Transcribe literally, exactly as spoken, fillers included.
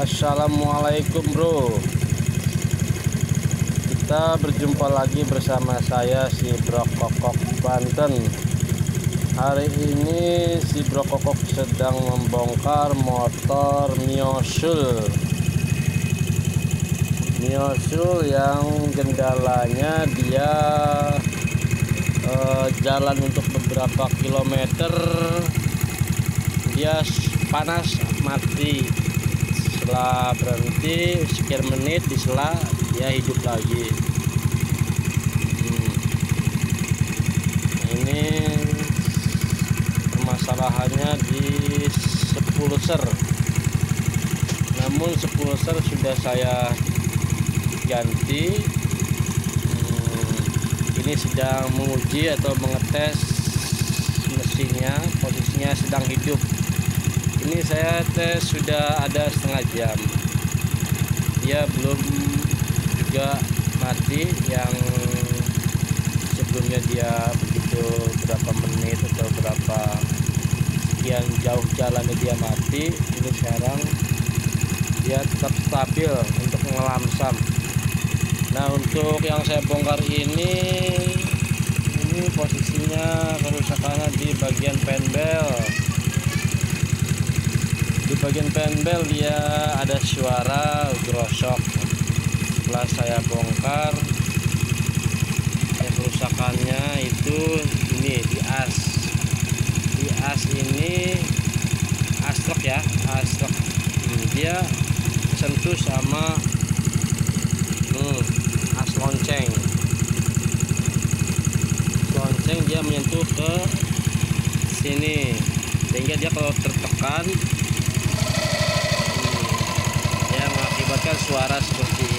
Assalamualaikum bro. Kita berjumpa lagi bersama saya si Bro Kokok Banten. Hari ini si Bro Kokok sedang membongkar motor Miosul Miosul yang kendalanya dia eh, jalan untuk beberapa kilometer dia panas mati. Setelah berhenti sekian menit disela dia hidup lagi. hmm. Ini permasalahannya di sepuluser, namun sepuluser sudah saya ganti. hmm. Ini sedang menguji atau mengetes mesinnya, posisinya sedang hidup. Ini saya tes sudah ada setengah jam, dia belum juga mati. Yang sebelumnya dia begitu berapa menit atau berapa sekian jauh jalannya dia mati, ini sekarang dia tetap stabil untuk ngelamsam. Nah, untuk yang saya bongkar ini ini posisinya kerusakannya di bagian penbel. Di bagian penbel dia ada suara grosok. Setelah saya bongkar, ya kerusakannya itu ini di as. Di as ini astrok ya, astrok. Hmm, dia sentuh sama hmm, as lonceng. Lonceng dia menyentuh ke sini, sehingga dia kalau tertekan mengakibatkan suara seperti